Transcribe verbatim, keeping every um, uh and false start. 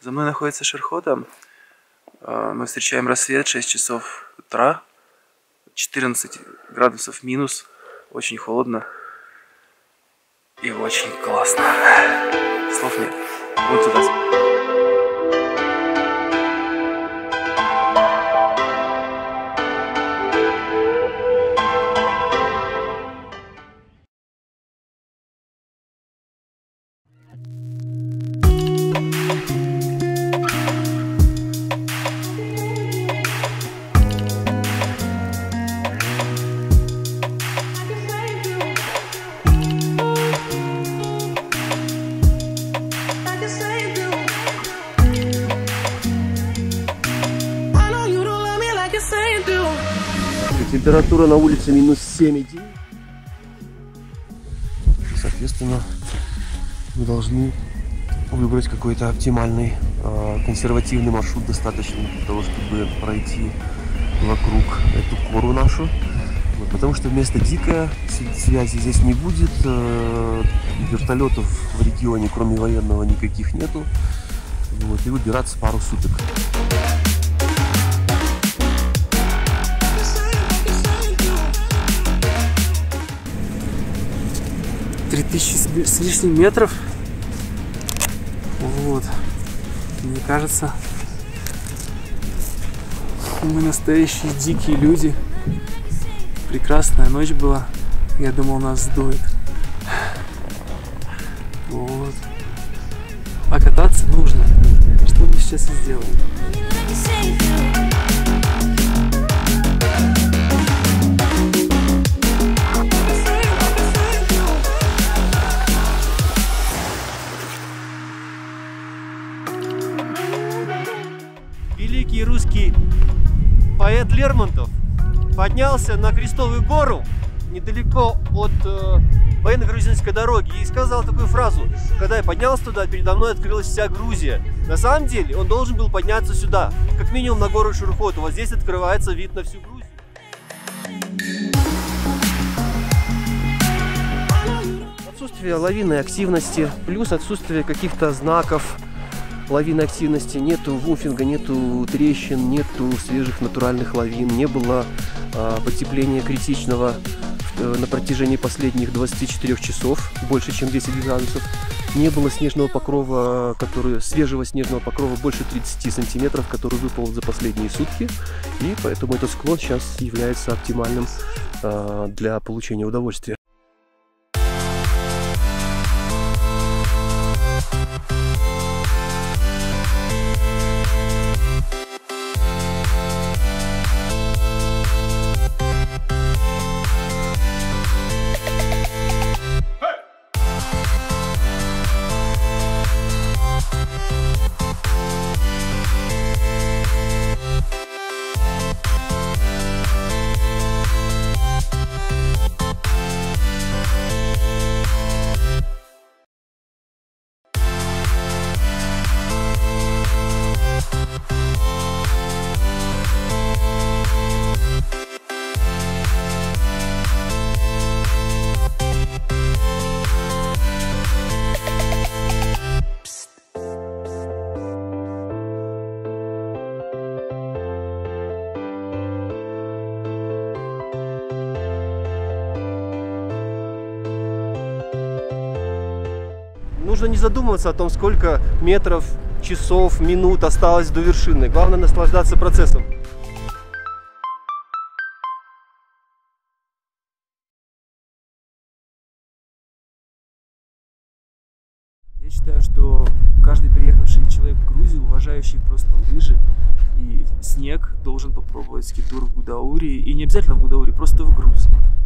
За мной находится Шерхода. Мы встречаем рассвет, шесть часов утра, четырнадцать градусов минус, очень холодно и очень классно. Слов нет. Вот туда. Температура на улице минус семь и девять. Соответственно, мы должны выбрать какой-то оптимальный, консервативный маршрут, достаточный для того, чтобы пройти вокруг эту гору нашу. Вот, потому что место дикое, связи здесь не будет, вертолетов в регионе, кроме военного, никаких нету. Вот, и выбираться пару суток. три тысячи с лишним метров. Вот. Мне кажется, мы настоящие дикие люди. Прекрасная ночь была. Я думал, нас сдует. Вот. Покататься нужно. Что мы сейчас и сделаем. Великий русский поэт Лермонтов поднялся на Крестовую гору недалеко от э, военно-грузинской дороги и сказал такую фразу: когда я поднялся туда, передо мной открылась вся Грузия. На самом деле он должен был подняться сюда, как минимум на гору Шерходу. Вот здесь открывается вид на всю Грузию. Отсутствие лавинной активности, плюс отсутствие каких-то знаков лавинной активности, нету вуфинга, нету трещин, нету свежих натуральных лавин, не было а, потепления критичного в, на протяжении последних двадцати четырёх часов, больше чем десять градусов, не было снежного покрова, который, свежего снежного покрова больше тридцати сантиметров, который выпал за последние сутки, и поэтому этот склон сейчас является оптимальным а, для получения удовольствия. Нужно не задумываться о том, сколько метров, часов, минут осталось до вершины. Главное наслаждаться процессом. Я считаю, что каждый приехавший человек в Грузию, уважающий просто лыжи и снег, должен попробовать ски-тур в Гудаури. И не обязательно в Гудаури, просто в Грузии.